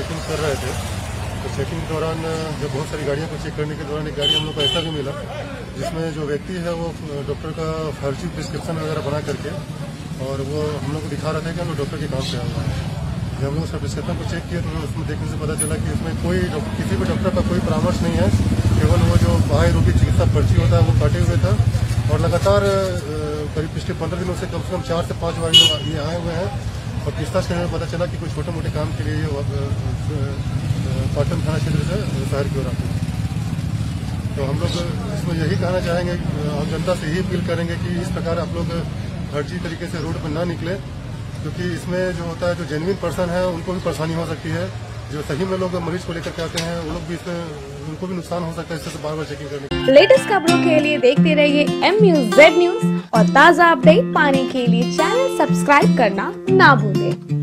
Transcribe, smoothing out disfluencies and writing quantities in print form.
Checking कर रहे थे, तो चेकिंग के दौरान जब बहुत सारी गाड़ियों को चेक करने के दौरान एक गाड़ी हम लोग को ऐसा भी मिला जिसमें जो व्यक्ति है वो डॉक्टर का फर्जी प्रिस्क्रिप्शन वगैरह बना करके और वो हम लोग को दिखा रहा था कि हम लोग डॉक्टर के काम से आए हुए हैं। जब हम लोग उसका प्रिस्क्रिप्शन को चेक किया तो उसमें देखने से पता चला कि इसमें कोई किसी भी डॉक्टर का कोई परामर्श नहीं है, केवल वो जो बाह्य रोगी चिकित्सा पर्ची होता है वो काटे हुए था। और लगातार करीब पिछले 15 दिनों से कम 4 से 5 बार ये आए हुए हैं और पूछताछ करने में पता चला कि कोई छोटे मोटे काम के लिए पाटन थाना क्षेत्र से शहर की ओर आते हैं। तो हम लोग इसमें यही कहना चाहेंगे और जनता से यही अपील करेंगे कि इस प्रकार आप लोग फर्जी तरीके से रोड पर ना निकले, क्योंकि इसमें जो होता है जो जेन्युइन पर्सन है उनको भी परेशानी हो सकती है, जो सही में लोग मरीज को लेकर के आते हैं वो लोग भी इसमें उनको भी नुकसान हो सकता है इससे बार बार चेकिंग करने। लेटेस्ट खबरों के लिए देखते रहिए MUZ न्यूज और ताज़ा अपडेट पाने के लिए चैनल सब्सक्राइब करना ना भूलें।